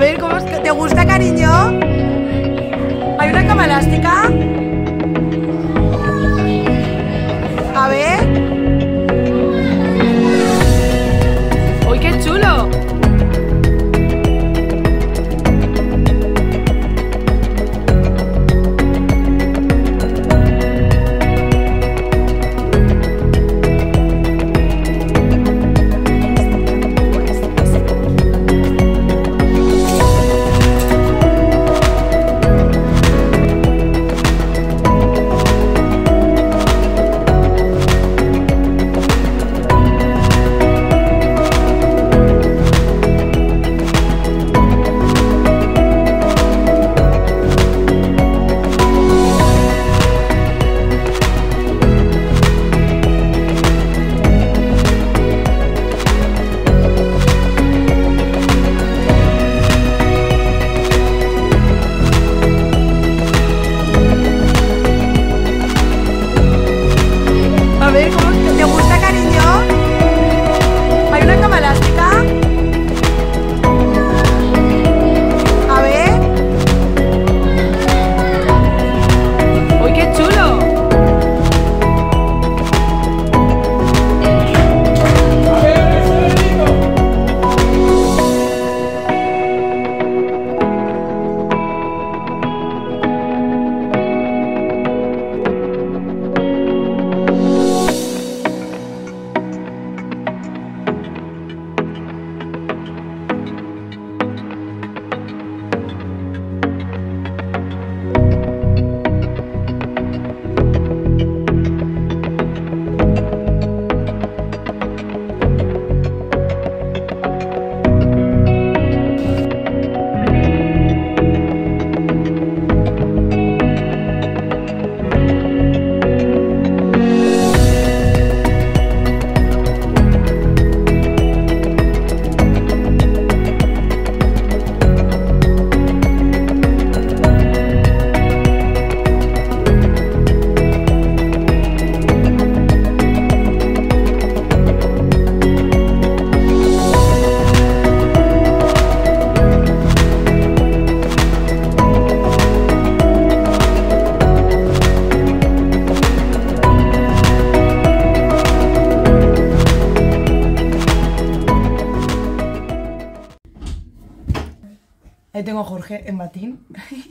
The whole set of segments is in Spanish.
ver, ¿cómo es que te gusta, cariño? ¿Hay una cama elástica? A ver. ¡Uy, qué chulo! A ver, ¿cómo te gusta, cariño? ¿Hay una cama elástica? A ver. ¡Uy, qué chulo! Ahí tengo a Jorge en batín.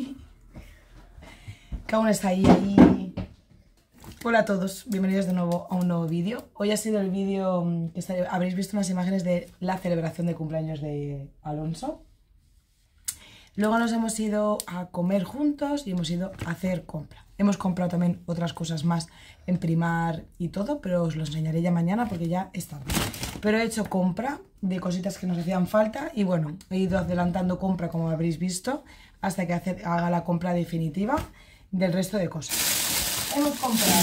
Que aún está ahí. Hola a todos, bienvenidos de nuevo a un nuevo vídeo. Hoy ha sido el vídeo que habréis visto unas imágenes de la celebración de cumpleaños de Alonso. Luego nos hemos ido a comer juntos y hemos ido a hacer compra. Hemos comprado también otras cosas más en Primar y todo, pero os lo enseñaré ya mañana porque ya es tarde. Pero he hecho compra de cositas que nos hacían falta y bueno, he ido adelantando compra como habréis visto hasta que haga la compra definitiva del resto de cosas. Hemos comprado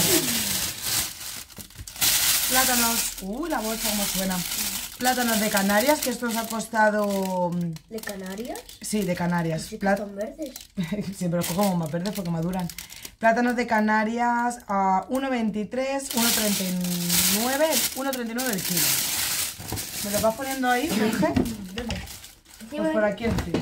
plátanos, la bolsa como suena. Plátanos de Canarias, que esto nos ha costado... ¿De Canarias? Sí, de Canarias. Sí, que son verdes. Sí, pero cogemos más verdes porque maduran. Plátanos de Canarias a 1,23, 1,39, 1,39 el kilo. ¿Me lo vas poniendo ahí, Jorge? Pues por aquí encima.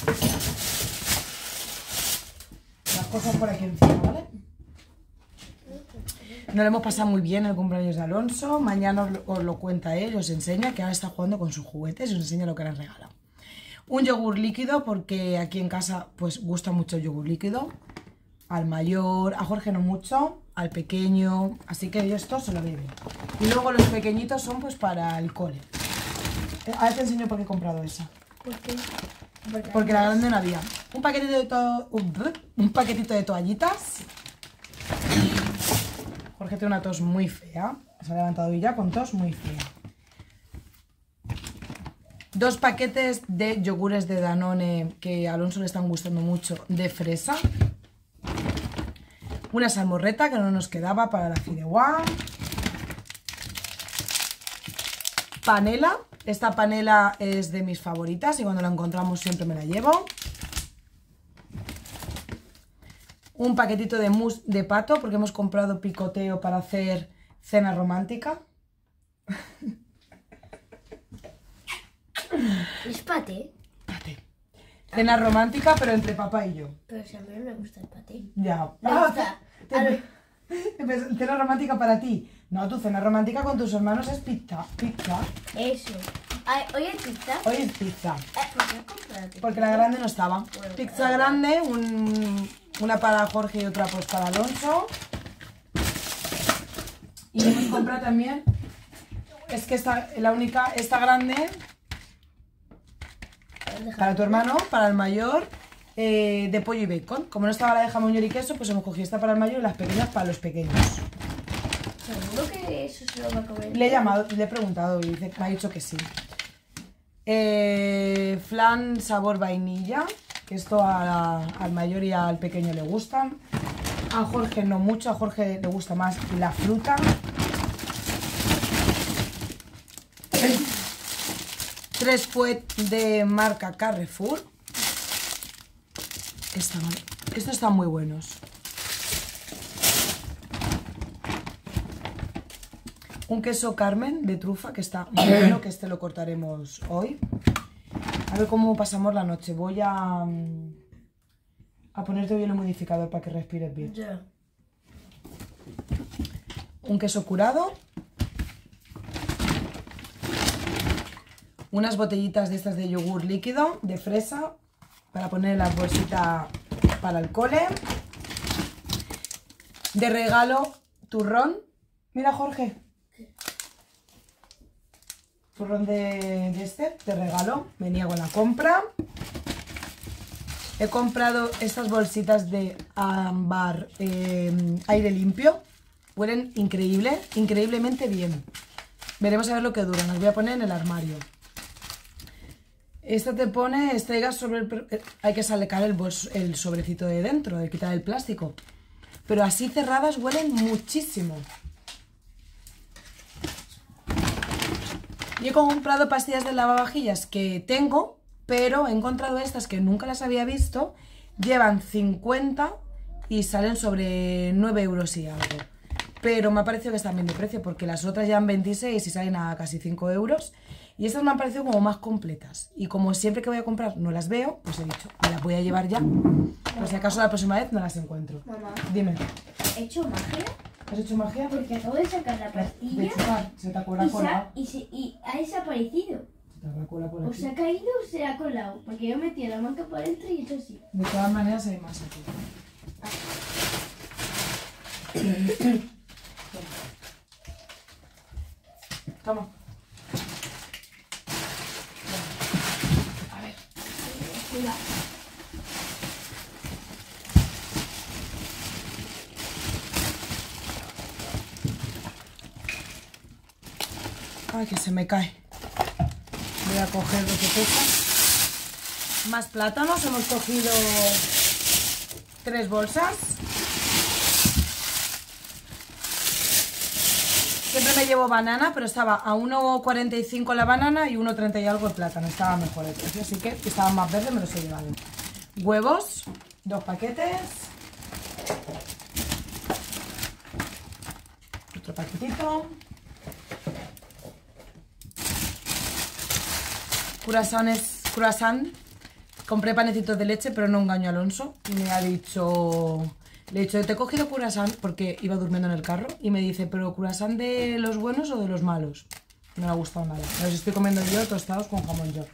Las cosas por aquí encima, ¿vale? Nos lo hemos pasado muy bien el cumpleaños de Alonso. Mañana os lo cuenta él, os enseña que ahora está jugando con sus juguetes y os enseña lo que le han regalado. Un yogur líquido, porque aquí en casa pues gusta mucho el yogur líquido. Al mayor, a Jorge no mucho, al pequeño, así que esto se lo bebe. Y luego los pequeñitos son pues para el cole. Ahora te enseño por qué he comprado esa. ¿Por qué? Porque la grande no había. Un paquetito de toallitas. Jorge tiene una tos muy fea. Se ha levantado hoy ya con tos muy fea. 2 paquetes de yogures de Danone que a Alonso le están gustando mucho, de fresa. Una salmorreta que no nos quedaba para la fideuá. Panela. Esta panela es de mis favoritas y cuando la encontramos siempre me la llevo. Un paquetito de mousse de pato porque hemos comprado picoteo para hacer cena romántica. ¿Es paté? Paté. Cena romántica, pero entre papá y yo. Pero si a mí no me gusta el paté. Ya. Me gusta. Cena romántica para ti. No, tu cena romántica con tus hermanos es pizza. Pizza. Eso. Ay, hoy es pizza. Hoy es pizza. ¿Por qué compraste? Porque la grande no estaba. Bueno, Pizza grande, una para Jorge y otra pues para Alonso. Y hemos comprado también. Es que esta grande para tu hermano, para el mayor, de pollo y bacon. Como no estaba la de jamón y queso, pues hemos cogido esta para el mayor y las pequeñas para los pequeños. ¿Seguro que eso se lo va a comer? Le he llamado, le he preguntado y me ha dicho que sí. Flan sabor vainilla, que esto al mayor y al pequeño le gustan. A Jorge no mucho, a Jorge le gusta más la fruta. Tres fuet de marca Carrefour. Estos están muy buenos. Un queso Carmen de trufa que está muy bueno, que este lo cortaremos hoy. A ver cómo pasamos la noche. Voy a ponerte bien el modificador para que respires bien. Ya. Un queso curado. Unas botellitas de estas de yogur líquido, de fresa, para poner en la bolsita para el cole. De regalo, turrón. Mira, Jorge. Turrón de regalo. Venía con la compra. He comprado estas bolsitas de ámbar aire limpio. Huelen increíblemente bien. Veremos a ver lo que duran. Las voy a poner en el armario. Esta te pone, hay que sacar el sobrecito de dentro, de quitar el plástico. Pero así cerradas huelen muchísimo. Y he comprado pastillas de lavavajillas que tengo, pero he encontrado estas que nunca las había visto. Llevan 50 y salen sobre 9 euros y algo. Pero me ha parecido que están bien de precio porque las otras llevan 26 y salen a casi 5 euros. Y estas me han parecido como más completas. Y como siempre que voy a comprar no las veo, pues he dicho, me las voy a llevar ya. Por si acaso la próxima vez no las encuentro. Mamá, Dime, ¿he hecho magia? ¿has hecho magia? Porque acabo de sacar la De pastilla chupar, se te ha colado. y ha desaparecido. Se te habrá colado por O aquí. se ha caído o se ha colado. Porque yo metí la manga por dentro y eso sí. De todas maneras hay más aquí. Toma. A ver. Cuidado. Ay, que se me cae. Voy a coger lo que pesa. Más plátanos. Hemos cogido 3 bolsas. Siempre me llevo banana, pero estaba a 1,45 la banana y 1,30 y algo el plátano. Estaba mejor el precio, así que estaban más verdes, me los he llevado. Huevos, 2 paquetes. Otro paquetito. Croissant. Compré panecitos de leche, pero no engaño a Alonso. Y me ha dicho... Le he dicho, te he cogido croissant porque iba durmiendo en el carro. Y me dice, ¿pero croissant de los buenos o de los malos? No me ha gustado nada. Los estoy comiendo yo tostados con jamón york.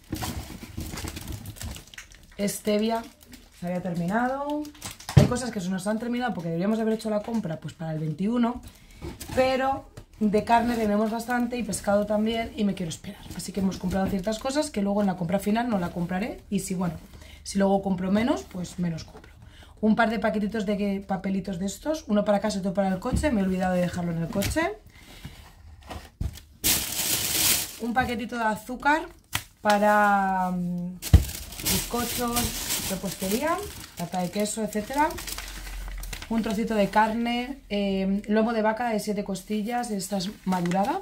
Stevia se había terminado. Hay cosas que se nos han terminado porque deberíamos haber hecho la compra pues para el 21. Pero de carne tenemos bastante y pescado también y me quiero esperar. Así que hemos comprado ciertas cosas que luego en la compra final no la compraré. Y si luego compro menos, pues menos compro. Un par de paquetitos de papelitos de estos, uno para casa y otro para el coche, me he olvidado de dejarlo en el coche. Un paquetito de azúcar para bizcochos, repostería, tarta de queso, etc. Un trocito de carne, lomo de vaca de 7 costillas, esta es madurada.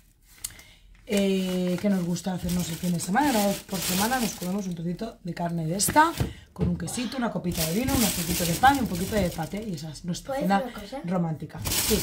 Que nos gusta hacernos el fin de semana, una vez por semana nos comemos un trocito de carne de esta, con un quesito, una copita de vino, un poquito de pan y un poquito de paté, y esa es nuestra cena romántica. Sí.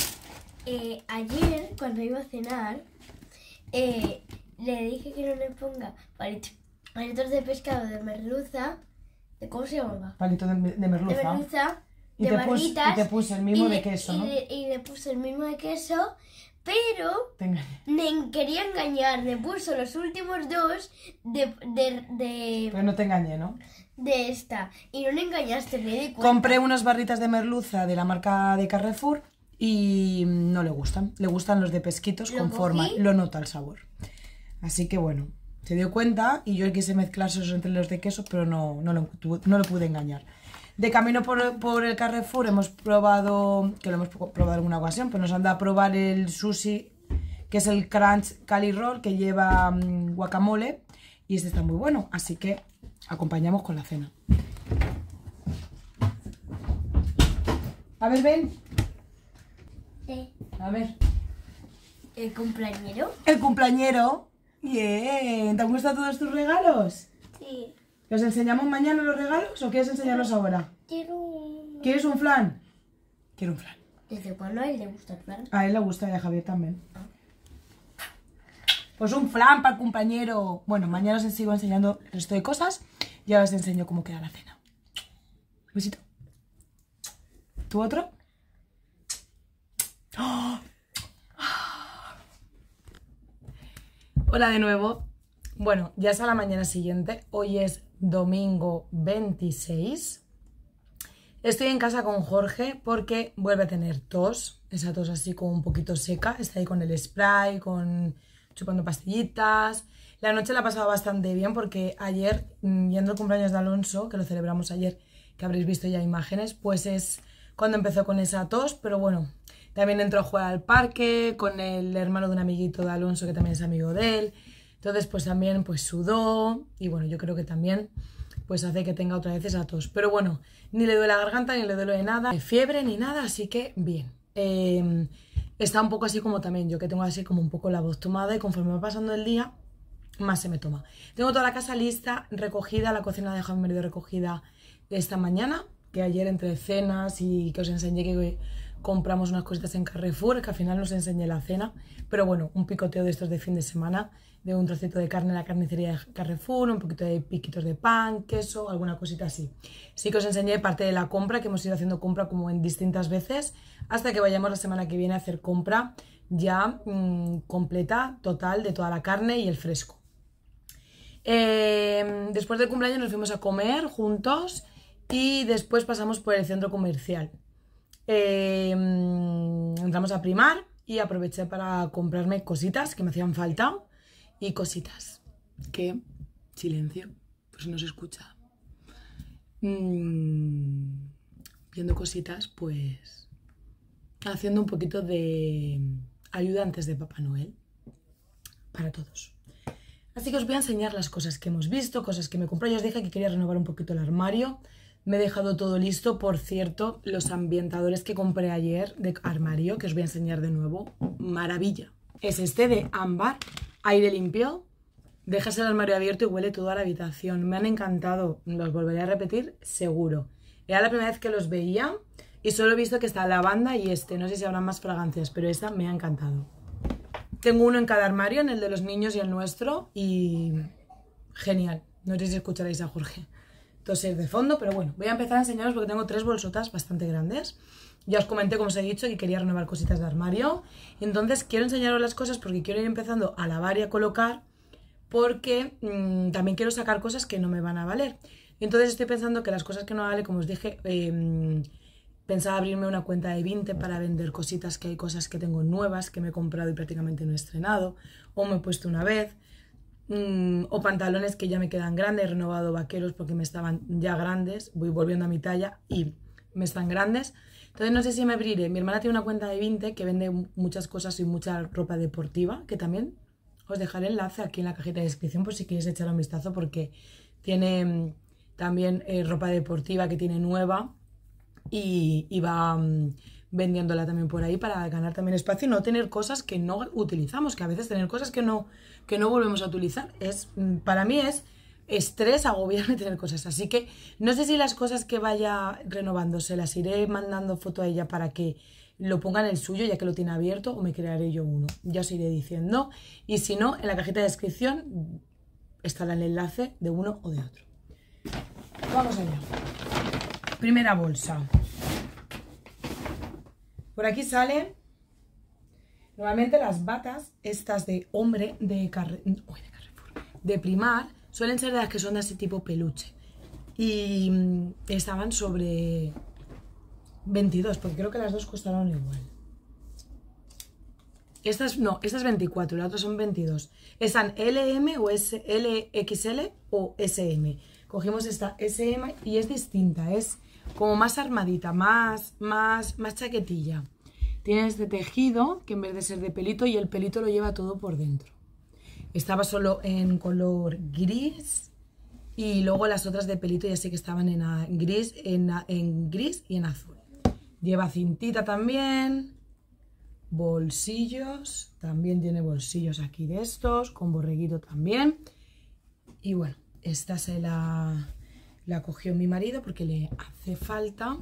Ayer, cuando iba a cenar, le dije que no le ponga palitos de pescado de merluza. ¿Cómo se llamaba? Palito de merluza. De merluza, Y de te barritas. y te puse el mismo de queso, ¿no? Y le puse el mismo de queso, pero Te engañé. me quería engañar. Le puso los últimos dos Pero no te engañé, ¿no? de esta. Y no me engañaste, me di cuenta. Compré unas barritas de merluza de la marca de Carrefour y no le gustan. Le gustan los de pesquitos ¿Lo con forma. cogí? Lo nota el sabor. Así que bueno, se dio cuenta y yo quise mezclarlos entre los de queso, pero no lo pude engañar. De camino por el Carrefour hemos probado, que lo hemos probado en alguna ocasión, pero nos han dado a probar el sushi, que es el Crunch Cali Roll, que lleva guacamole, y este está muy bueno, así que acompañamos con la cena. A ver, ven. A ver. ¿El cumpleañero? El cumpleañero. Bien. ¿Te han gustado todos tus regalos? Sí. ¿Los enseñamos mañana los regalos o quieres enseñarlos ahora? Quiero un... ¿Quieres un flan? Quiero un flan. ¿Desde cuándo a él le gusta el flan? A él le gusta y a Javier también. Pues un flan para el cumpleañero. Bueno, mañana os sigo enseñando el resto de cosas y ahora os enseño cómo queda la cena. Un besito. ¿Tú otro? ¡Oh! Hola de nuevo. Bueno, ya es a la mañana siguiente. Hoy es domingo 26. Estoy en casa con Jorge porque vuelve a tener tos. Esa tos así como un poquito seca. Está ahí con el spray, chupando pastillitas. La noche la ha pasado bastante bien porque ayer, yendo al cumpleaños de Alonso, que lo celebramos ayer, que habréis visto ya imágenes, pues es cuando empezó con esa tos. Pero bueno, también entró a jugar al parque con el hermano de un amiguito de Alonso que también es amigo de él. Entonces pues también pues sudó y bueno, yo creo que también pues hace que tenga otra vez esa tos. Pero bueno, ni le duele la garganta, ni le duele nada, ni fiebre, ni nada, así que bien. Está un poco así como también yo, que tengo así como un poco la voz tomada y conforme va pasando el día, más se me toma. Tengo toda la casa lista, recogida, la cocina la he dejado medio recogida esta mañana, que ayer entre cenas y que os enseñé que compramos unas cositas en Carrefour, que al final no os enseñé la cena, pero bueno, un picoteo de estos de fin de semana, de un trocito de carne en la carnicería de Carrefour, un poquito de piquitos de pan, queso, alguna cosita así. Sí que os enseñé parte de la compra, que hemos ido haciendo compra como en distintas veces, hasta que vayamos la semana que viene a hacer compra ya completa, total, de toda la carne y el fresco. Después del cumpleaños nos fuimos a comer juntos y después pasamos por el centro comercial. Entramos a Primar y aproveché para comprarme cositas que me hacían falta y cositas que, silencio, pues no se escucha. Viendo cositas, pues haciendo un poquito de ayudantes de Papá Noel para todos. Así que os voy a enseñar las cosas que hemos visto, cosas que me compré. Ya os dije que quería renovar un poquito el armario. Me he dejado todo listo. Por cierto, los ambientadores que compré ayer de armario, que os voy a enseñar de nuevo, maravilla. Es este de ámbar, aire limpio. Dejas el armario abierto y huele toda la habitación. Me han encantado. Los volveré a repetir, seguro. Era la primera vez que los veía y solo he visto que está lavanda y este. No sé si habrá más fragancias, pero esta me ha encantado. Tengo uno en cada armario, en el de los niños y el nuestro, y genial. No sé si escucharéis a Jorge toser de fondo, pero bueno, voy a empezar a enseñaros porque tengo 3 bolsotas bastante grandes. Ya os comenté, como os he dicho, que quería renovar cositas de armario. Entonces quiero enseñaros las cosas porque quiero ir empezando a lavar y a colocar, porque también quiero sacar cosas que no me van a valer. Entonces estoy pensando que las cosas que no valen, como os dije, pensaba abrirme una cuenta de Vinted para vender cositas, que hay cosas que tengo nuevas, que me he comprado y prácticamente no he estrenado, o me he puesto una vez, o pantalones que ya me quedan grandes, he renovado vaqueros porque me estaban ya grandes, voy volviendo a mi talla y me están grandes. Entonces no sé si me abriré. Mi hermana tiene una cuenta de Vinted que vende muchas cosas y mucha ropa deportiva, que también os dejaré el enlace aquí en la cajita de descripción por si queréis echar un vistazo, porque tiene también ropa deportiva que tiene nueva. Y va vendiéndola también por ahí para ganar también espacio y no tener cosas que no utilizamos, que a veces tener cosas que no volvemos a utilizar para mí es estrés, agobiarme tener cosas. Así que no sé si las cosas que vaya renovando se las iré mandando foto a ella para que lo ponga en el suyo ya que lo tiene abierto, o me crearé yo uno, ya os iré diciendo. Y si no, en la cajita de descripción estará el enlace de uno o de otro. Vamos allá. Primera bolsa. Por aquí salen normalmente las batas, estas de hombre de Carrefour, de Primark, suelen ser de las que son de ese tipo peluche. Y estaban sobre 22, porque creo que las dos costaron igual. Estas no, estas 24, las otras son 22. Están LM o LXL o SM. Cogimos esta SM y es distinta, es como más armadita, más chaquetilla. Tiene este tejido que en vez de ser de pelito, y el pelito lo lleva todo por dentro. Estaba solo en color gris y luego las otras de pelito ya sé que estaban en gris y en azul. Lleva cintita también, bolsillos, también tiene bolsillos aquí de estos, con borreguito también. Y bueno, esta se la cogió mi marido porque le hace falta.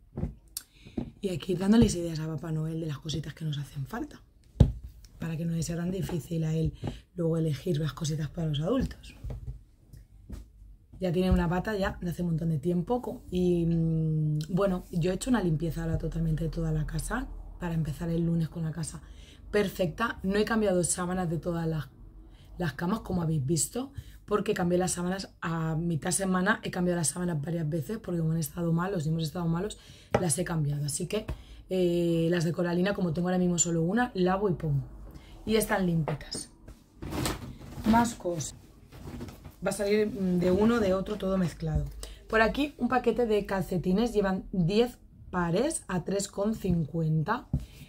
Y aquí dándoles ideas a Papá Noel de las cositas que nos hacen falta, para que no le sea tan difícil a él luego elegir las cositas para los adultos. Ya tiene una bata ya de hace un montón de tiempo y bueno, yo he hecho una limpieza ahora totalmente de toda la casa para empezar el lunes con la casa perfecta. No he cambiado sábanas de todas las camas, como habéis visto, porque cambié las sábanas a mitad semana. He cambiado las sábanas varias veces porque como han estado malos y hemos estado malos, las he cambiado. Así que las de coralina, como tengo ahora mismo solo una, lavo y pongo. Y están limpitas. Más cosas. Va a salir de uno, de otro, todo mezclado. Por aquí un paquete de calcetines. Llevan 10 pares a 3,50.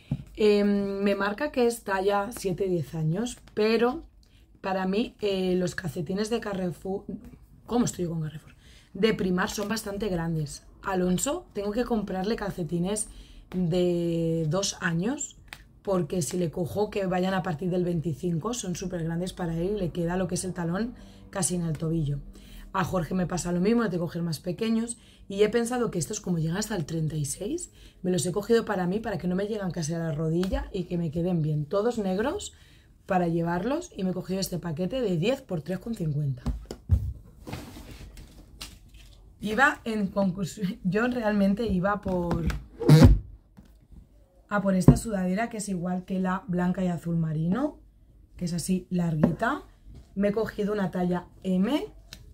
Me marca que es talla 7-10 años, pero para mí los calcetines de Carrefour, ¿cómo estoy con Carrefour? De Primark son bastante grandes. Alonso, tengo que comprarle calcetines de 2 años, porque si le cojo que vayan a partir del 25, son súper grandes para él y le queda lo que es el talón casi en el tobillo. A Jorge me pasa lo mismo, le tengo que coger más pequeños y he pensado que estos, como llegan hasta el 36, me los he cogido para mí, para que no me lleguen casi a la rodilla y que me queden bien. Todos negros para llevarlos, y me he cogido este paquete de 10 por 3,50. Iba en concurso, yo realmente iba por esta sudadera que es igual que la blanca y azul marino, que es así larguita. Me he cogido una talla M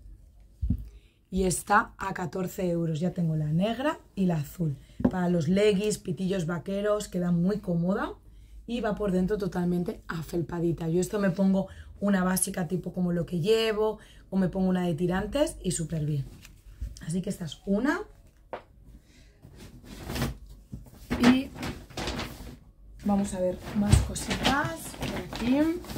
y está a 14 euros. Ya tengo la negra y la azul. Para los leggings, pitillos vaqueros, queda muy cómoda y va por dentro totalmente afelpadita. Yo esto me pongo una básica tipo como lo que llevo, o me pongo una de tirantes y súper bien. Así que esta es una. Y vamos a ver más cositas por aquí.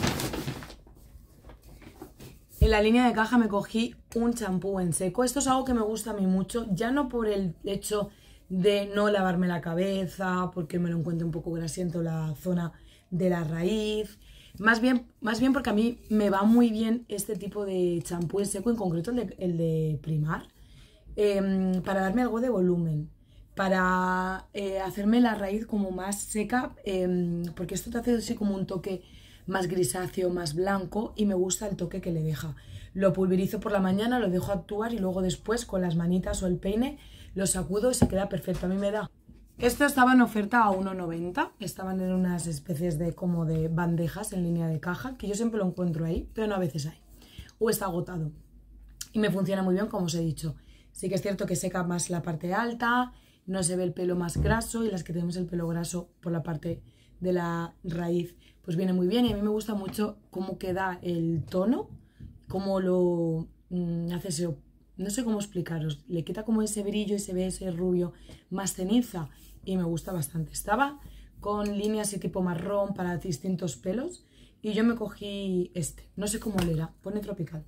En la línea de caja me cogí un champú en seco. Esto es algo que me gusta a mí mucho, ya no por el hecho de no lavarme la cabeza, porque me lo encuentro un poco grasiento la zona de la raíz. Más bien porque a mí me va muy bien este tipo de champú en seco, en concreto el de Primark, para darme algo de volumen, para hacerme la raíz como más seca, porque esto te hace así como un toque más grisáceo, más blanco, y me gusta el toque que le deja. Lo pulverizo por la mañana, lo dejo actuar y luego después con las manitas o el peine lo sacudo y se queda perfecto. A mí me da. Esto estaba en oferta a 1,90. Estaban en unas especies de como de bandejas en línea de caja, que yo siempre lo encuentro ahí, pero no a veces hay. O está agotado. Y me funciona muy bien, como os he dicho. Sí que es cierto que seca más la parte alta, no se ve el pelo más graso, y las que tenemos el pelo graso por la parte de la raíz pues viene muy bien. Y a mí me gusta mucho cómo queda el tono, cómo lo hace ese, no sé cómo explicaros, le quita como ese brillo y se ve ese rubio más ceniza y me gusta bastante. Estaba con líneas así tipo marrón para distintos pelos y yo me cogí este, no sé cómo era, pone tropical.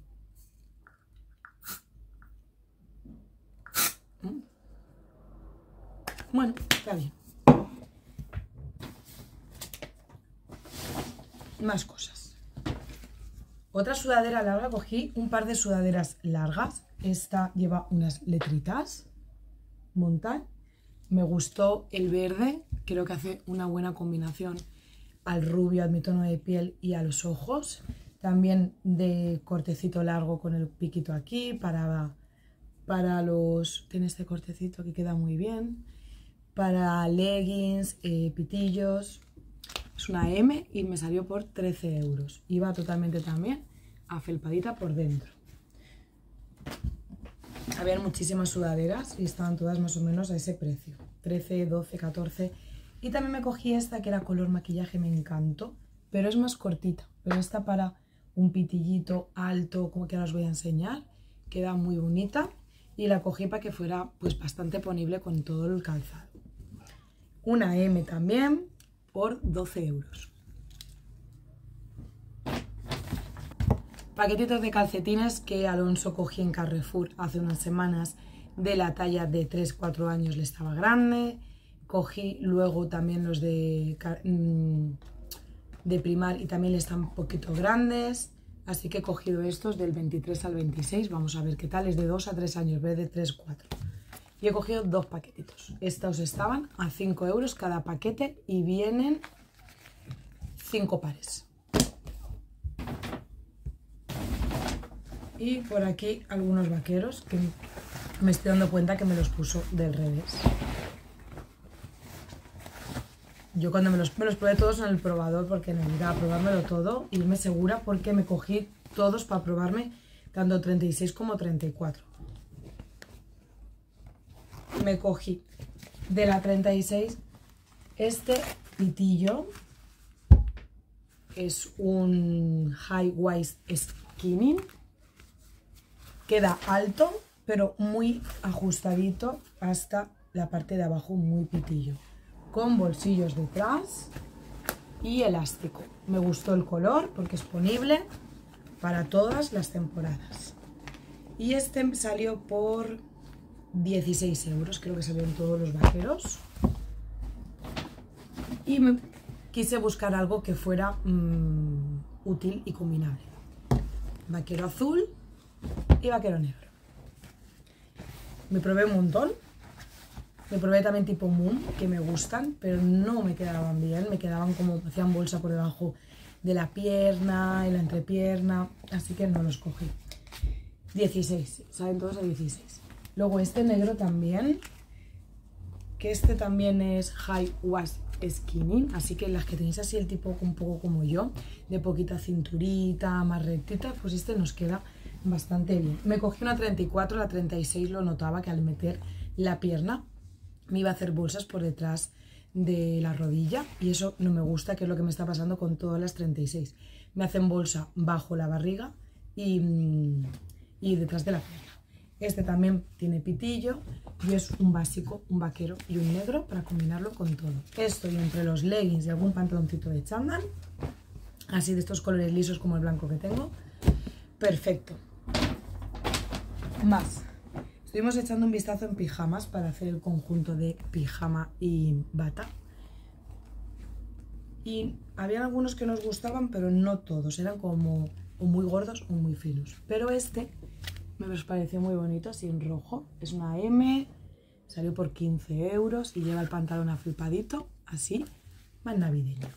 Bueno, está bien. Más cosas. Otra sudadera larga, cogí un par de sudaderas largas. Esta lleva unas letritas. Montar. Me gustó el verde, creo que hace una buena combinación al rubio, a mi tono de piel y a los ojos. también de cortecito largo con el piquito aquí, para los... Tiene este cortecito que queda muy bien, para leggings, pitillos. Es una M y me salió por 13 euros. Iba totalmente también afelpadita por dentro. Habían muchísimas sudaderas y estaban todas más o menos a ese precio. 13, 12, 14. Y también me cogí esta que era color maquillaje, me encantó. Pero es más cortita. Pero esta para un pitillito alto, como que ahora os voy a enseñar. Queda muy bonita. Y la cogí para que fuera pues bastante ponible con todo el calzado. Una M también por 12 euros. Paquetitos de calcetines que Alonso cogí en Carrefour hace unas semanas de la talla de 3-4 años, le estaba grande. Cogí luego también los de Primar y también le están un poquito grandes. Así que he cogido estos del 23 al 26. Vamos a ver qué tal. Es de 2 a 3 años, en vez de 3-4. Y he cogido 2 paquetitos. Estos estaban a 5 euros cada paquete y vienen 5 pares. Y por aquí algunos vaqueros que me estoy dando cuenta que me los puso del revés. Yo cuando me los probé todos en el probador porque necesitaba probármelo todo y irme segura porque me cogí todos para probarme tanto 36 como 34. Me cogí de la 36 este pitillo. Es un high waist skinny. Queda alto, pero muy ajustadito hasta la parte de abajo, muy pitillo. Con bolsillos detrás y elástico. Me gustó el color porque es ponible para todas las temporadas. Y este salió por 16 euros, creo que salió en todos los vaqueros. Y me quise buscar algo que fuera útil y combinable. Vaquero azul y vaquero negro. Me probé un montón. Me probé también tipo Moon, que me gustan, pero no me quedaban bien. Me quedaban como, hacían bolsa por debajo de la pierna y la entrepierna, así que no los cogí. 16, saben todos a 16. Luego este negro también, que este también es high waist skinny, así que las que tenéis así el tipo un poco como yo, de poquita cinturita, más rectita, pues este nos queda bastante bien. Me cogí una 34, la 36 lo notaba que al meter la pierna me iba a hacer bolsas por detrás de la rodilla y eso no me gusta, que es lo que me está pasando con todas las 36. Me hacen bolsa bajo la barriga y detrás de la pierna. Este también tiene pitillo y es un básico, un vaquero y un negro para combinarlo con todo. Estoy entre los leggings y algún pantaloncito de chándal, así de estos colores lisos como el blanco que tengo. Perfecto. Más. Estuvimos echando un vistazo en pijamas para hacer el conjunto de pijama y bata. Y había algunos que nos gustaban, pero no todos. Eran como o muy gordos o muy finos. Pero este me pareció muy bonito, así en rojo. Es una M, salió por 15 euros y lleva el pantalón aflipadito, así, más navideño.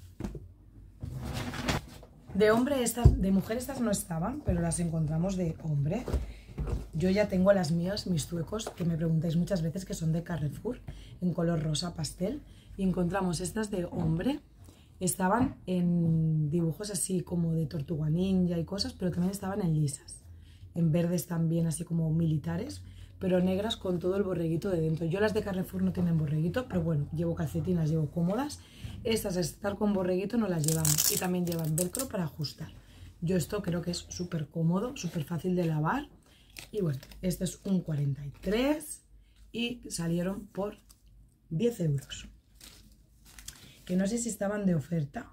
De hombre, de mujer estas no estaban, pero las encontramos de hombre. Yo ya tengo las mías, mis zuecos, que me preguntáis muchas veces, que son de Carrefour, en color rosa pastel. Y encontramos estas de hombre. Estaban en dibujos así como de tortuga ninja y cosas, pero también estaban en lisas. En verdes también, así como militares, pero negras con todo el borreguito de dentro. Yo las de Carrefour no tienen borreguito, pero bueno, llevo calcetín, las llevo cómodas. Estas, al estar con borreguito, no las llevamos. Y también llevan velcro para ajustar. Yo esto creo que es súper cómodo, súper fácil de lavar. Y bueno, este es un 43 y salieron por 10 euros. Que no sé si estaban de oferta.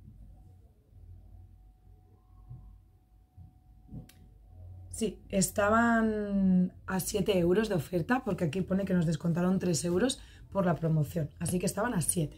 Sí, estaban a 7 euros de oferta, porque aquí pone que nos descontaron 3 euros por la promoción. Así que estaban a 7.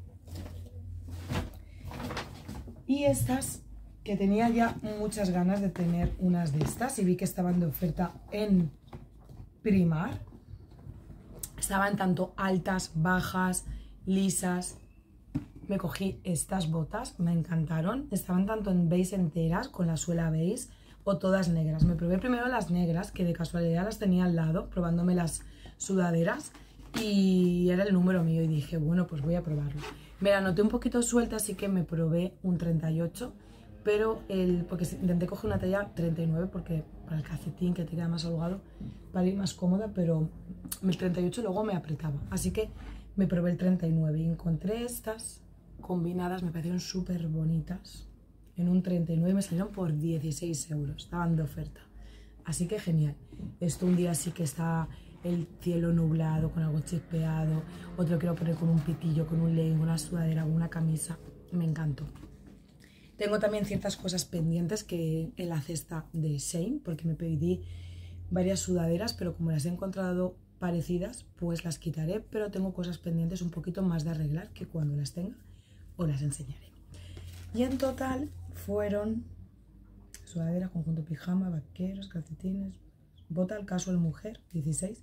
Y estas, que tenía ya muchas ganas de tener unas de estas, y vi que estaban de oferta en Primar. Estaban tanto altas, bajas, lisas. me cogí estas botas, me encantaron. Estaban tanto en beige enteras, con la suela beige, o todas negras. Me probé primero las negras, que de casualidad las tenía al lado, probándome las sudaderas, y era el número mío y dije, bueno, pues voy a probarlo. Me la noté un poquito suelta, así que me probé un 38, pero porque intenté coger una talla 39 porque para el calcetín que te queda más holgado, para ir más cómoda, pero el 38 luego me apretaba, así que me probé el 39 y encontré estas combinadas, me parecieron súper bonitas. En un 39 me salieron por 16 euros, estaban de oferta, así que genial. Esto un día sí que está el cielo nublado, con algo chispeado, otro quiero poner con un pitillo, con un legging, una sudadera, una camisa, me encantó. Tengo también ciertas cosas pendientes que en la cesta de Shein, porque me pedí varias sudaderas, pero como las he encontrado parecidas, pues las quitaré, pero tengo cosas pendientes un poquito más de arreglar, que cuando las tenga os las enseñaré. Y en total fueron sudadera, conjunto pijama, vaqueros, calcetines, bota al casual mujer, 16,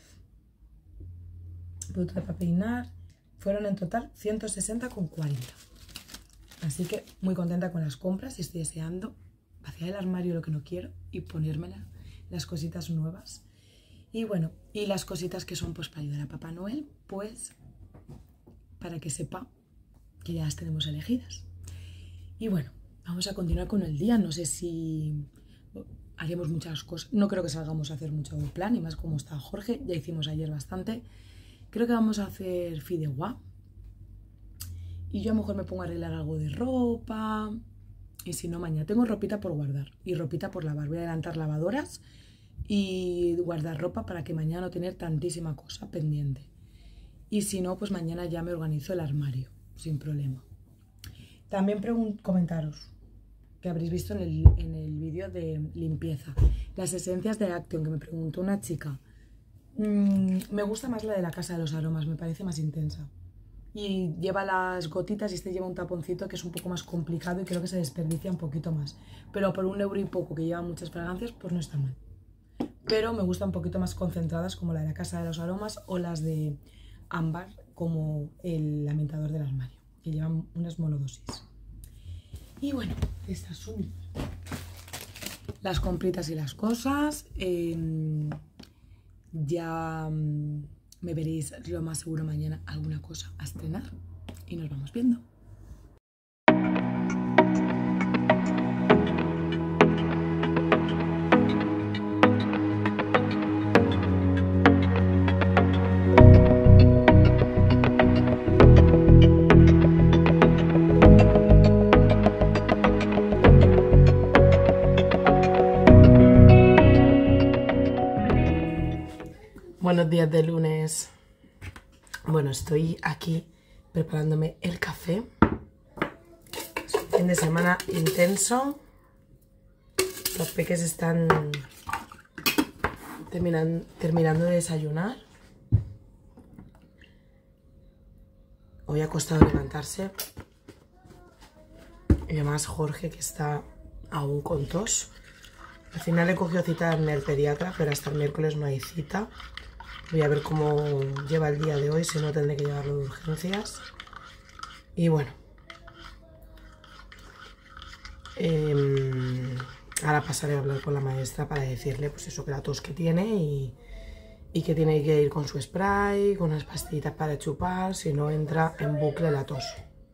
producto para peinar, fueron en total 160,40. Así que muy contenta con las compras y estoy deseando vaciar el armario lo que no quiero y ponerme las cositas nuevas. Y bueno, y las cositas que son pues para ayudar a Papá Noel, pues para que sepa que ya las tenemos elegidas. Y bueno, vamos a continuar con el día. No sé si haremos muchas cosas. No creo que salgamos a hacer mucho plan, y más como está Jorge. Ya hicimos ayer bastante. Creo que vamos a hacer fideuá. Y yo a lo mejor me pongo a arreglar algo de ropa. Y si no, mañana tengo ropita por guardar y ropita por lavar. Voy a adelantar lavadoras y guardar ropa para que mañana no tener tantísima cosa pendiente. Y si no, pues mañana ya me organizo el armario sin problema. También comentaros que habréis visto en el vídeo de limpieza las esencias de Action, que me preguntó una chica. Me gusta más la de la Casa de los Aromas, me parece más intensa. Y lleva las gotitas y este lleva un taponcito que es un poco más complicado y creo que se desperdicia un poquito más. Pero por 1 euro y poco, que lleva muchas fragancias, pues no está mal. Pero me gustan un poquito más concentradas, como la de la Casa de los Aromas o las de ámbar, como el ambientador del armario, que llevan unas monodosis. Y bueno, estas son las compritas y las cosas. Ya me veréis lo más seguro mañana alguna cosa a estrenar y nos vamos viendo. Buenos días de lunes. Bueno, estoy aquí preparándome el café. Es un fin de semana intenso. Los peques están terminando de desayunar. Hoy ha costado levantarse. Y además Jorge, que está aún con tos. Al final he cogido cita en el pediatra, pero hasta el miércoles no hay cita. Voy a ver cómo lleva el día de hoy, si no tendré que llevarlo de urgencias. Y bueno, ahora pasaré a hablar con la maestra para decirle pues eso, que la tos que tiene y que tiene que ir con su spray, con unas pastillitas para chupar, si no entra en bucle la tos.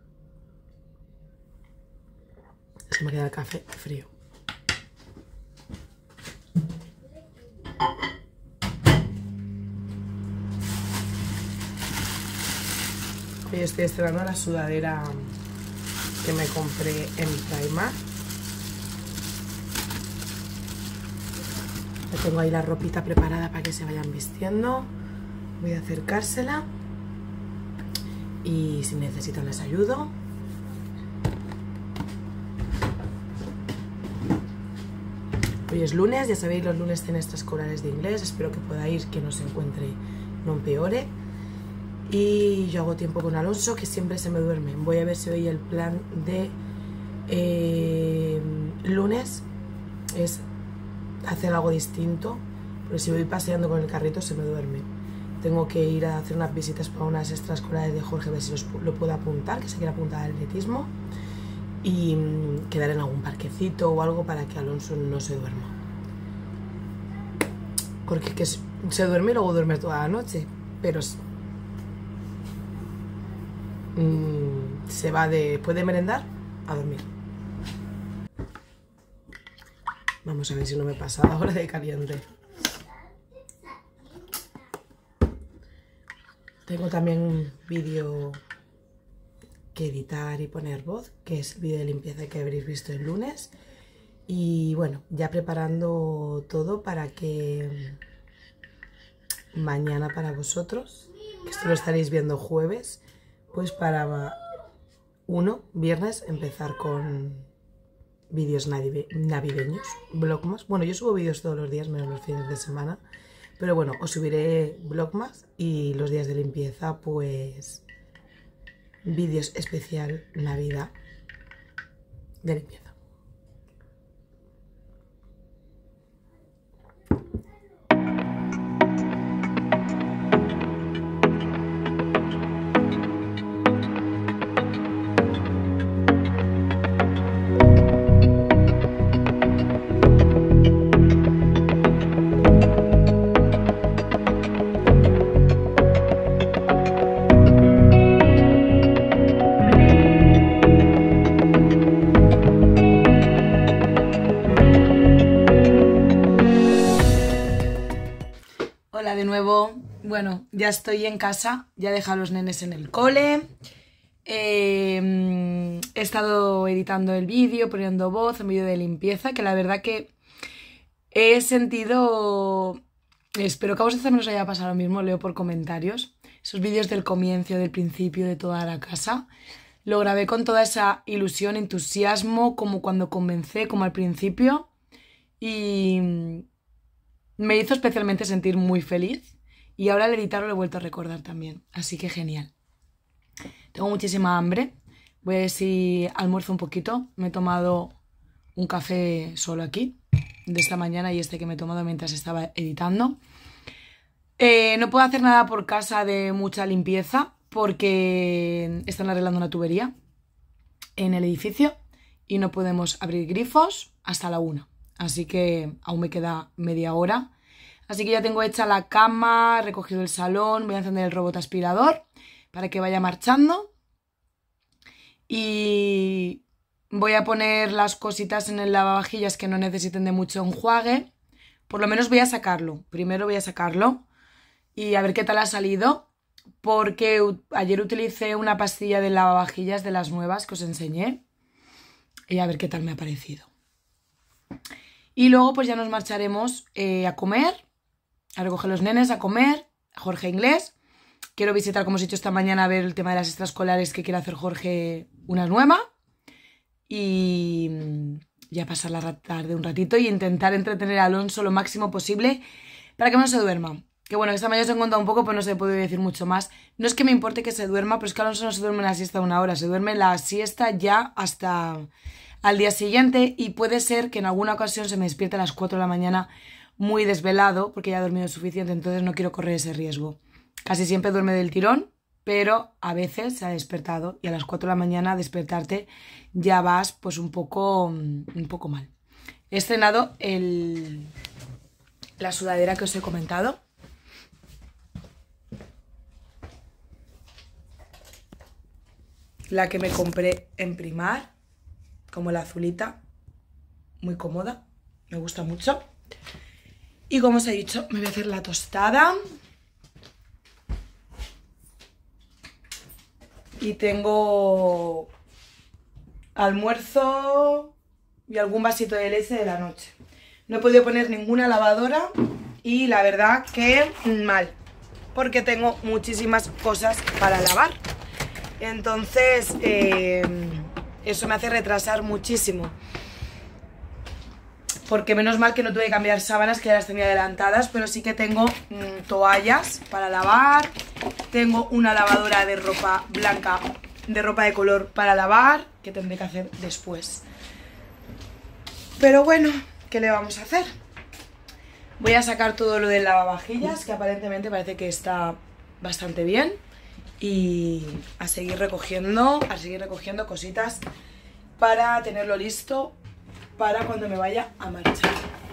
Se me queda el café frío. Hoy estoy estrenando la sudadera que me compré en Primark. Ya tengo ahí la ropita preparada para que se vayan vistiendo. Voy a acercársela y si necesitan les ayudo. Hoy es lunes, ya sabéis, los lunes tienen extraescolares de inglés. Espero que pueda ir, que no se encuentre, no empeore. Y yo hago tiempo con Alonso, que siempre se me duerme. Voy a ver si hoy el plan de lunes es hacer algo distinto, porque si voy paseando con el carrito se me duerme. tengo que ir a hacer unas visitas para unas extraescolares de Jorge, a ver si lo puedo apuntar, que se quiere apuntar al atletismo, y quedar en algún parquecito o algo para que Alonso no se duerma. Porque es que se duerme y luego duerme toda la noche, pero se va después de merendar a dormir. Vamos a ver si no me pasa ahora de caliente. Tengo también un vídeo que editar y poner voz, que es el vídeo de limpieza que habréis visto el lunes. Y bueno, ya preparando todo para que mañana para vosotros, que esto lo estaréis viendo jueves, pues para viernes empezar con vídeos navideños, vlogmas. Bueno, yo subo vídeos todos los días, menos los fines de semana. Pero bueno, os subiré vlogmas y los días de limpieza, pues vídeos especial Navidad de limpieza. Hola de nuevo. Bueno, ya estoy en casa, ya he dejado a los nenes en el cole. He estado editando el vídeo, poniendo voz, un vídeo de limpieza, que la verdad que he sentido... Espero que a vosotros también os haya pasado lo mismo, leo por comentarios. Esos vídeos del comienzo, del principio, de toda la casa. Lo grabé con toda esa ilusión, entusiasmo, como cuando comencé, como al principio. Y me hizo especialmente sentir muy feliz. Y ahora al editarlo lo he vuelto a recordar también. Así que genial. Tengo muchísima hambre. Voy a ver si almuerzo un poquito. Me he tomado un café solo aquí, de esta mañana, y este que me he tomado mientras estaba editando. No puedo hacer nada por casa de mucha limpieza porque están arreglando una tubería en el edificio y no podemos abrir grifos hasta la 1. Así que aún me queda media hora. Así que ya tengo hecha la cama, recogido el salón, voy a encender el robot aspirador para que vaya marchando. Y voy a poner las cositas en el lavavajillas que no necesiten de mucho enjuague. Por lo menos voy a sacarlo. Primero voy a sacarlo y a ver qué tal ha salido. Porque ayer utilicé una pastilla de lavavajillas de las nuevas que os enseñé. Y a ver qué tal me ha parecido. Y luego pues ya nos marcharemos a comer, a recoger los nenes, a comer, a Jorge Inglés. Quiero visitar, como os he dicho esta mañana, a ver el tema de las extraescolares que quiere hacer Jorge, una nueva. Y ya pasar la tarde un ratito y intentar entretener a Alonso lo máximo posible para que no se duerma. Que bueno, esta mañana se ha encontrado un poco, pues no se puede decir mucho más. No es que me importe que se duerma, pero es que Alonso no se duerme la siesta de 1 hora, se duerme la siesta ya hasta al día siguiente, y puede ser que en alguna ocasión se me despierte a las 4 de la mañana muy desvelado porque ya ha dormido suficiente, entonces no quiero correr ese riesgo. Casi siempre duerme del tirón, pero a veces se ha despertado y a las 4 de la mañana despertarte ya vas pues un poco mal. He estrenado la sudadera que os he comentado. La que me compré en Primar, como la azulita, muy cómoda, me gusta mucho. Y como os he dicho, me voy a hacer la tostada. Y tengo almuerzo y algún vasito de leche de la noche. No he podido poner ninguna lavadora y la verdad que mal, porque tengo muchísimas cosas para lavar. Entonces, eso me hace retrasar muchísimo. Porque menos mal que no tuve que cambiar sábanas, que ya las tenía adelantadas, pero sí que tengo toallas para lavar. Tengo una lavadora de ropa blanca, de ropa de color para lavar, que tendré que hacer después. Pero bueno, ¿qué le vamos a hacer? Voy a sacar todo lo del lavavajillas, que aparentemente parece que está bastante bien. Y a seguir recogiendo cositas para tenerlo listo para cuando me vaya a marchar.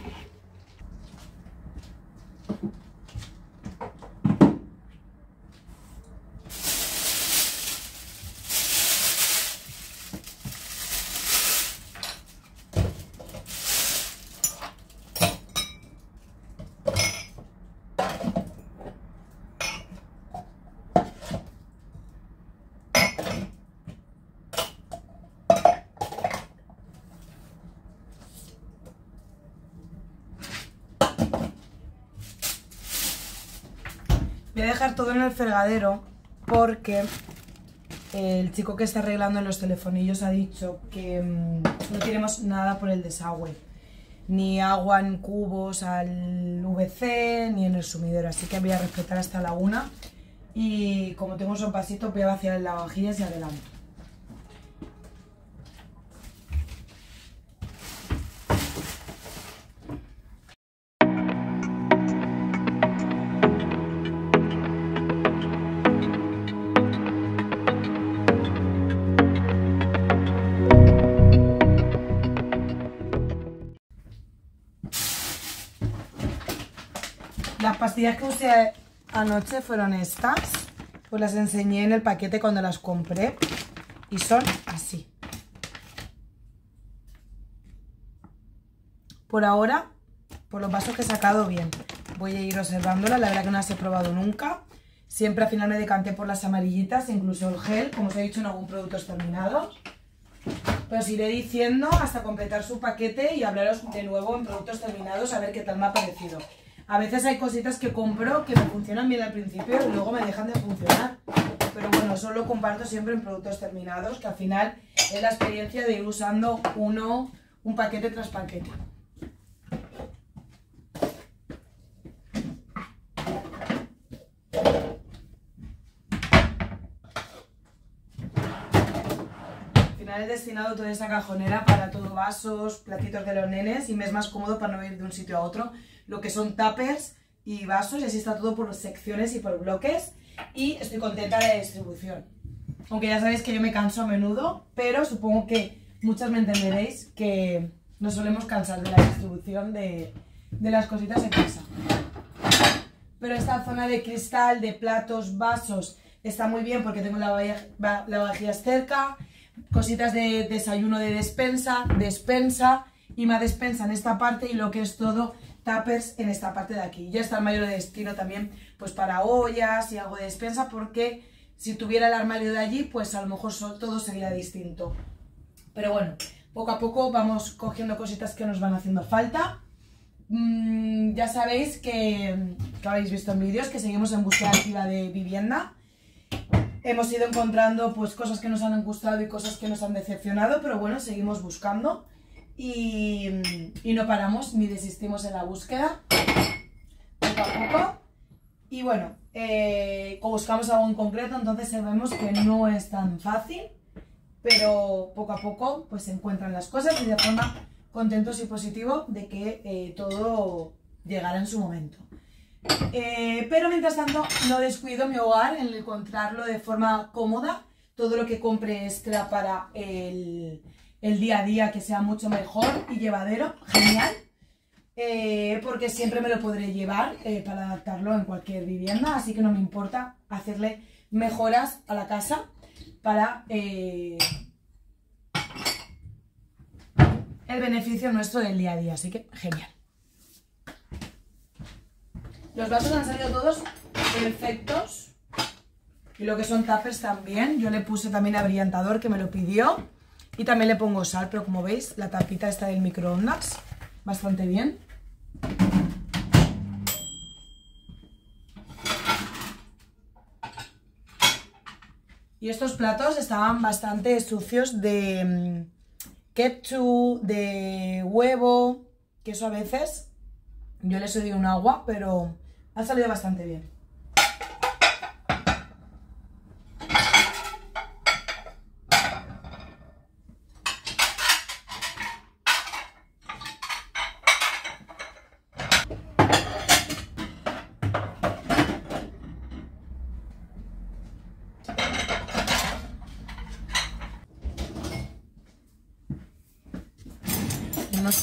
Voy a dejar todo en el fregadero porque el chico que está arreglando los telefonillos ha dicho que no tenemos nada por el desagüe. Ni agua en cubos al VC, ni en el sumidero. Así que voy a respetar hasta la 1. Y como tengo un vasito, voy a vaciar el lavavajillas y adelanto. Las pastillas que usé anoche fueron estas, pues las enseñé en el paquete cuando las compré y son así. Por ahora, por los vasos que he sacado, bien. Voy a ir observándolas, la verdad que no las he probado nunca. Siempre al final me decanté por las amarillitas, incluso el gel, como os he dicho en algún producto terminado. Pero os iré diciendo hasta completar su paquete y hablaros de nuevo en productos terminados a ver qué tal me ha parecido. A veces hay cositas que compro que me funcionan bien al principio y luego me dejan de funcionar. Pero bueno, eso lo comparto siempre en productos terminados, que al final es la experiencia de ir usando un paquete tras paquete. Al final he destinado toda esa cajonera para todo vasos, platitos de los nenes y me es más cómodo para no ir de un sitio a otro. Lo que son tuppers y vasos, y así está todo por secciones y por bloques, y estoy contenta de la distribución. Aunque ya sabéis que yo me canso a menudo, pero supongo que muchas me entenderéis que nos solemos cansar de la distribución de las cositas en casa. Pero esta zona de cristal, de platos, vasos, está muy bien porque tengo lavavajillas cerca, cositas de desayuno de despensa y más despensa en esta parte, y lo que es todo tuppers en esta parte de aquí. Ya está el armario de destino también, pues para ollas y algo de despensa, porque si tuviera el armario de allí, pues a lo mejor todo sería distinto. Pero bueno, poco a poco vamos cogiendo cositas que nos van haciendo falta. Ya sabéis que habéis visto en vídeos que seguimos en búsqueda activa de vivienda. Hemos ido encontrando pues cosas que nos han gustado y cosas que nos han decepcionado, pero bueno, seguimos buscando. Y no paramos ni desistimos en la búsqueda, poco a poco. Y bueno, buscamos algo en concreto, entonces sabemos que no es tan fácil, pero poco a poco pues se encuentran las cosas y de forma contentos y positivo de que todo llegará en su momento. Pero mientras tanto no descuido mi hogar en encontrarlo de forma cómoda, todo lo que compre extra para el día a día que sea mucho mejor y llevadero, genial, porque siempre me lo podré llevar para adaptarlo en cualquier vivienda, así que no me importa hacerle mejoras a la casa para el beneficio nuestro del día a día, así que genial. Los vasos han salido todos perfectos y lo que son tuppers también. Yo le puse también abrillantador que me lo pidió. Y también le pongo sal, pero como veis, la tapita está del microondas, bastante bien. Y estos platos estaban bastante sucios de ketchup, de huevo, que eso a veces yo les doy un agua, pero ha salido bastante bien.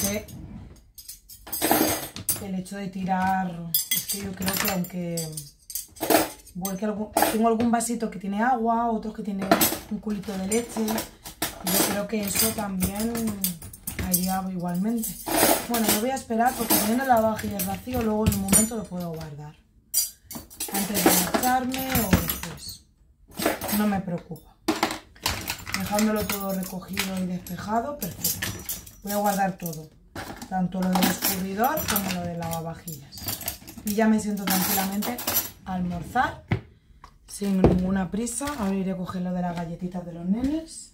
que el hecho de tirar, es que yo creo que aunque vuelque tengo algún vasito que tiene agua, otros que tiene un culito de leche, yo creo que eso también haría igualmente. Bueno, me voy a esperar porque teniendo el lavavajillas vacío, luego en un momento lo puedo guardar. Antes de marcharme o después. No me preocupa. Dejándolo todo recogido y despejado, perfecto. Voy a guardar todo. Tanto lo del escurridor como lo del lavavajillas. Y ya me siento tranquilamente a almorzar. Sin ninguna prisa. Ahora iré a coger lo de las galletitas de los nenes.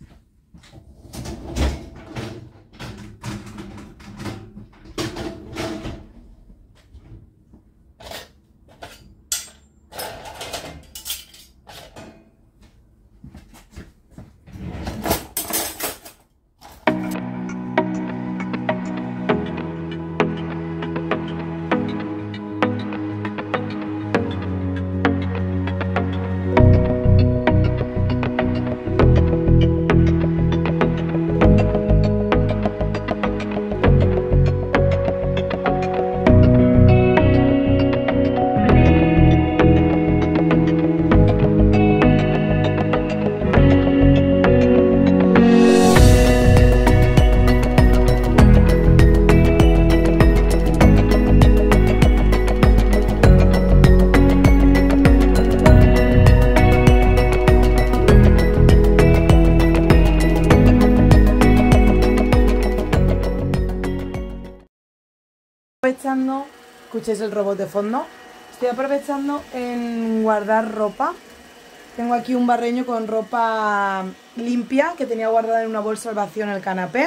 Escuchéis el robot de fondo. Estoy aprovechando en guardar ropa. Tengo aquí un barreño con ropa limpia que tenía guardada en una bolsa al vacío en el canapé.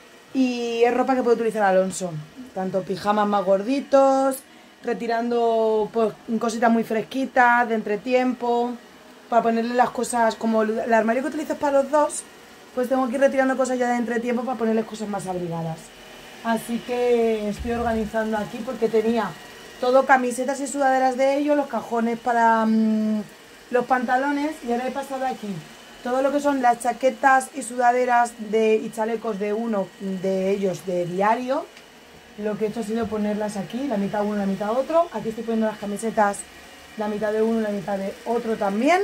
Y es ropa que puede utilizar Alonso. Tanto pijamas más gorditos, retirando pues, cositas muy fresquitas, de entretiempo, para ponerle las cosas, como el armario que utilizo es para los dos, pues tengo que ir retirando cosas ya de entretiempo para ponerles cosas más abrigadas. Así que estoy organizando aquí porque tenía todo camisetas y sudaderas de ellos, los cajones para los pantalones, y ahora he pasado aquí todo lo que son las chaquetas y sudaderas y chalecos de uno de ellos de diario. Lo que he hecho ha sido ponerlas aquí, la mitad uno, la mitad otro. Aquí estoy poniendo las camisetas, la mitad de uno y la mitad de otro también.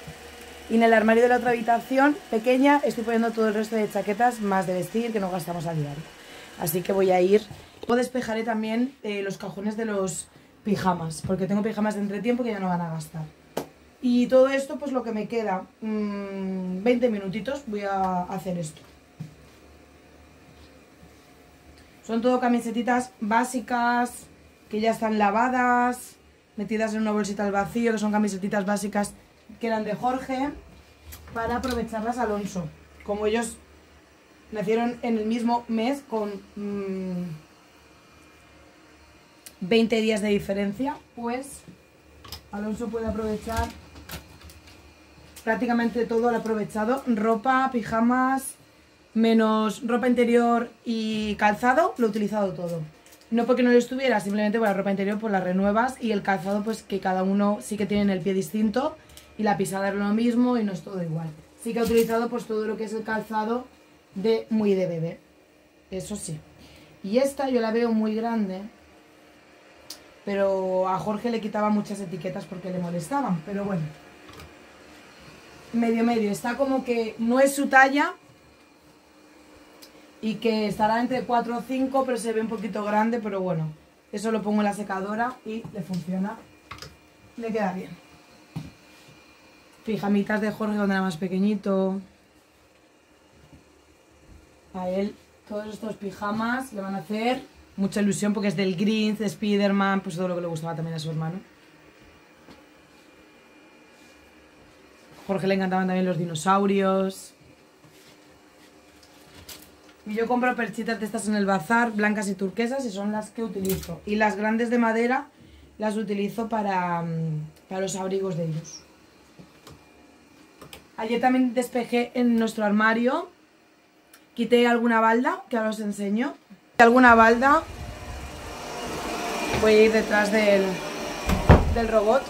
Y en el armario de la otra habitación pequeña estoy poniendo todo el resto de chaquetas más de vestir que no gastamos a diario. Así que voy a ir. Despejaré también los cajones de los pijamas, porque tengo pijamas de entretiempo que ya no van a gastar. Y todo esto, pues lo que me queda, 20 minutitos voy a hacer esto. Son todo camisetitas básicas, que ya están lavadas, metidas en una bolsita al vacío, que son camisetitas básicas que eran de Jorge, para aprovecharlas a Alonso. Como ellos nacieron en el mismo mes con 20 días de diferencia, pues Alonso puede aprovechar prácticamente todo. Lo ha aprovechado, ropa, pijamas, menos ropa interior y calzado, lo he utilizado todo. No porque no lo estuviera, simplemente por la ropa interior pues la renuevas, y el calzado pues que cada uno sí que tiene el pie distinto y la pisada es lo mismo y no es todo igual. Sí que he utilizado pues todo lo que es el calzado muy de bebé, eso sí. Y esta yo la veo muy grande, pero a Jorge le quitaba muchas etiquetas porque le molestaban, pero bueno, medio, está como que no es su talla y que estará entre 4 o 5, pero se ve un poquito grande, pero bueno, eso lo pongo en la secadora y le funciona, le queda bien. Pijamitas de Jorge cuando era más pequeñito. A él todos estos pijamas le van a hacer mucha ilusión porque es del Grinch, de Spiderman, pues todo lo que le gustaba también a su hermano. Jorge le encantaban también los dinosaurios. Y yo compro perchitas de estas en el bazar, blancas y turquesas, y son las que utilizo. Y las grandes de madera las utilizo para los abrigos de ellos. Ayer también despejé en nuestro armario. Quité alguna balda, que ahora os enseño. Alguna balda. Voy a ir detrás del robot.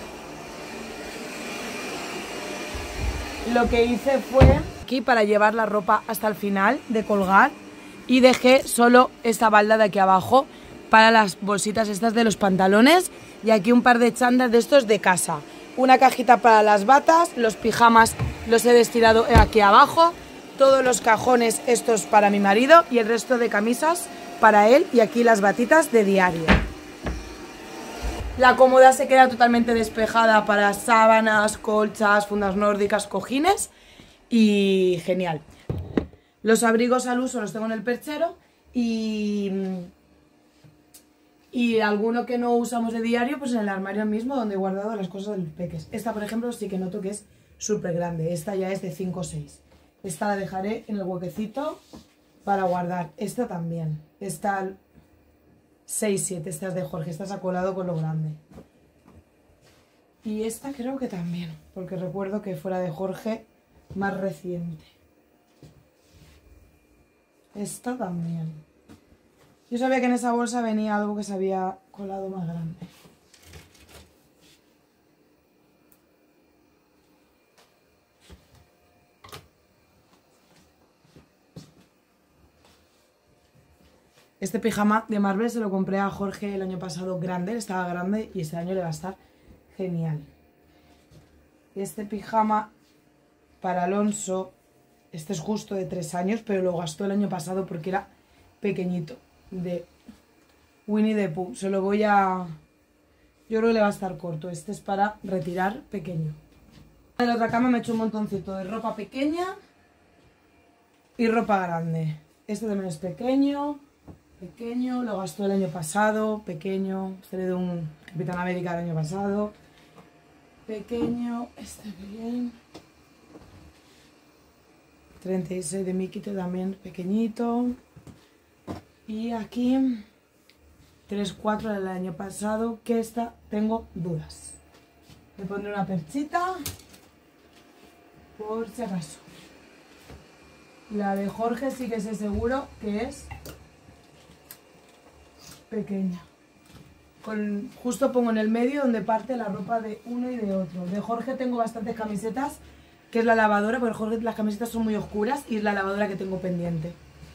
Lo que hice fue aquí para llevar la ropa hasta el final, de colgar. y dejé solo esta balda de aquí abajo para las bolsitas estas de los pantalones y aquí un par de chandas de estos de casa. Una cajita para las batas, los pijamas los he destinado aquí abajo, todos los cajones estos para mi marido y el resto de camisas para él y aquí las batitas de diario. La cómoda se queda totalmente despejada para sábanas, colchas, fundas nórdicas, cojines y genial. Los abrigos al uso los tengo en el perchero y alguno que no usamos de diario pues en el armario mismo donde he guardado las cosas de los peques. Esta por ejemplo sí que noto que es súper grande, esta ya es de 5 o 6. Esta la dejaré en el huequecito para guardar, esta también, esta 6-7, esta es de Jorge, esta se ha colado con lo grande. Y esta creo que también, porque recuerdo que fuera de Jorge más reciente. Esta también. Yo sabía que en esa bolsa venía algo que se había colado más grande. Este pijama de Marvel se lo compré a Jorge el año pasado grande, estaba grande y este año le va a estar genial. Este pijama para Alonso, este es justo de 3 años, pero lo gastó el año pasado porque era pequeñito, de Winnie the Pooh. Se lo voy a... Yo creo que le va a estar corto, este es para retirar pequeño. En la otra cama me he hecho un montoncito de ropa pequeña y ropa grande. Este también es pequeño. Pequeño, lo gastó el año pasado, pequeño, este de un Capitán América del año pasado, pequeño, este bien, 36 de Mickey también pequeñito, y aquí 3-4 del año pasado, que esta tengo dudas, le pondré una perchita, por si acaso. La de Jorge sí que sé seguro que es pequeña. Justo pongo en el medio donde parte la ropa de uno y de otro. De Jorge tengo bastantes camisetas, que es la lavadora, porque Jorge las camisetas son muy oscuras y es la lavadora que tengo pendiente.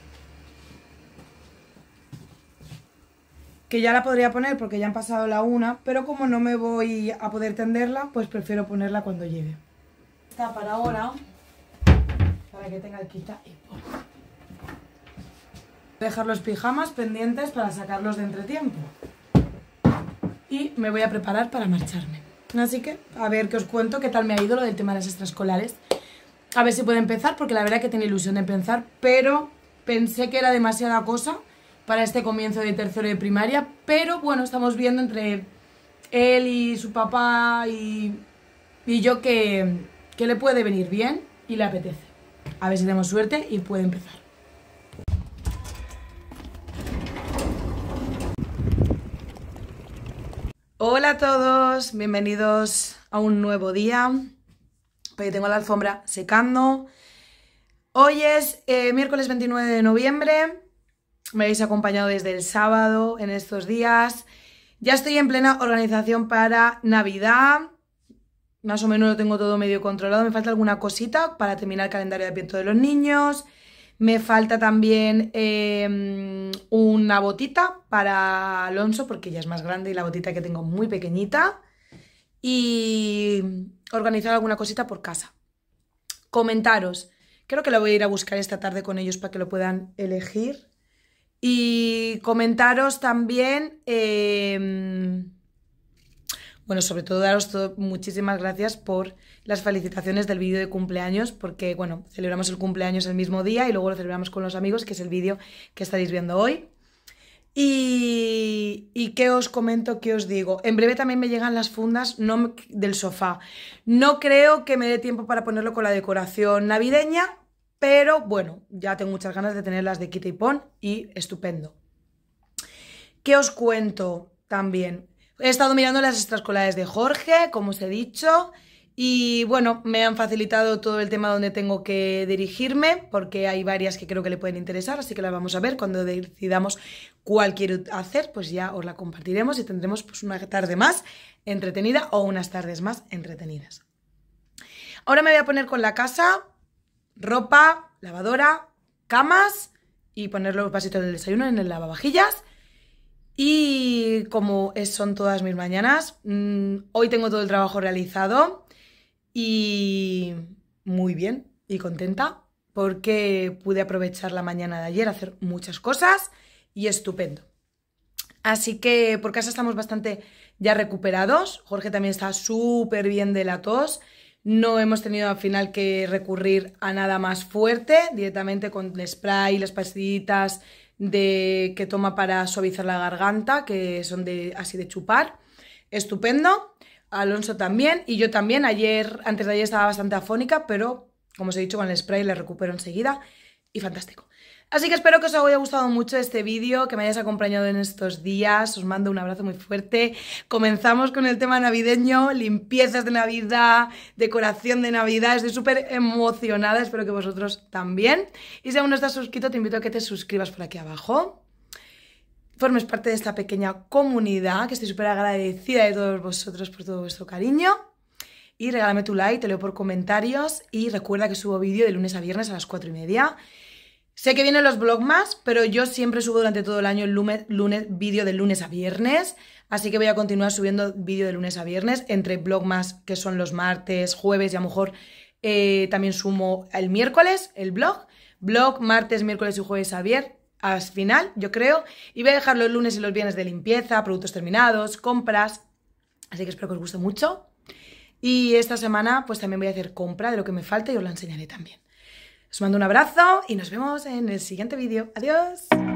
Que ya la podría poner porque ya han pasado la 1, pero como no me voy a poder tenderla, pues prefiero ponerla cuando llegue. Está para ahora, para que tenga el quita y pon. Dejar los pijamas pendientes para sacarlos de entretiempo y me voy a preparar para marcharme, así que a ver qué os cuento, qué tal me ha ido lo del tema de las extraescolares, a ver si puedo empezar porque la verdad que tenía ilusión de empezar, pero pensé que era demasiada cosa para este comienzo de tercero de primaria, pero bueno, estamos viendo entre él y su papá y yo que le puede venir bien y le apetece, a ver si tenemos suerte y puede empezar. Hola a todos, bienvenidos a un nuevo día. Porque tengo la alfombra secando. Hoy es miércoles 29 de noviembre. Me habéis acompañado desde el sábado en estos días. Ya estoy en plena organización para Navidad. Más o menos lo tengo todo medio controlado. Me falta alguna cosita para terminar el calendario de Adviento de los niños. Me falta también una botita para Alonso, porque ya es más grande y la botita que tengo muy pequeñita. Y organizar alguna cosita por casa. Comentaros. Creo que lo voy a ir a buscar esta tarde con ellos para que lo puedan elegir. Y comentaros también... bueno, sobre todo daros muchísimas gracias por las felicitaciones del vídeo de cumpleaños, porque, bueno, celebramos el cumpleaños el mismo día y luego lo celebramos con los amigos, que es el vídeo que estaréis viendo hoy. Y ¿qué os comento? ¿Qué os digo? En breve también me llegan las fundas del sofá. No creo que me dé tiempo para ponerlo con la decoración navideña, pero, bueno, ya tengo muchas ganas de tenerlas de quita y pon y estupendo. ¿Qué os cuento también? He estado mirando las extraescolares de Jorge, como os he dicho, y bueno, me han facilitado todo el tema donde tengo que dirigirme, porque hay varias que creo que le pueden interesar, así que las vamos a ver. Cuando decidamos cuál quiero hacer, pues ya os la compartiremos y tendremos pues una tarde más entretenida o unas tardes más entretenidas. Ahora me voy a poner con la casa, ropa, lavadora, camas y poner los vasitos del desayuno en el lavavajillas. Y como son todas mis mañanas, hoy tengo todo el trabajo realizado y muy bien y contenta porque pude aprovechar la mañana de ayer a hacer muchas cosas y estupendo. Así que por casa estamos bastante ya recuperados. Jorge también está súper bien de la tos. No hemos tenido al final que recurrir a nada más fuerte, directamente con el spray, las pastillitas que toma para suavizar la garganta, que son así de chupar. Estupendo. Alonso también y yo también. Antes de ayer estaba bastante afónica, pero como os he dicho, con el spray le recupero enseguida y fantástico. Así que espero que os haya gustado mucho este vídeo, que me hayáis acompañado en estos días. Os mando un abrazo muy fuerte. Comenzamos con el tema navideño, limpiezas de Navidad, decoración de Navidad. Estoy súper emocionada, espero que vosotros también. Y si aún no estás suscrito, te invito a que te suscribas por aquí abajo. Formes parte de esta pequeña comunidad, que estoy súper agradecida de todos vosotros por todo vuestro cariño. Y regálame tu like, te leo por comentarios. Y recuerda que subo vídeo de lunes a viernes a las 4:30. Sé que vienen los vlogmas, pero yo siempre subo durante todo el año vídeo de lunes a viernes. Así que voy a continuar subiendo vídeo de lunes a viernes, entre vlogmas que son los martes, jueves y a lo mejor también sumo el miércoles, el vlog. Vlog martes, miércoles y jueves al final, yo creo. Y voy a dejar los lunes y los viernes de limpieza, productos terminados, compras. Así que espero que os guste mucho. Y esta semana pues también voy a hacer compra de lo que me falte y os la enseñaré también. Os mando un abrazo y nos vemos en el siguiente vídeo. ¡Adiós!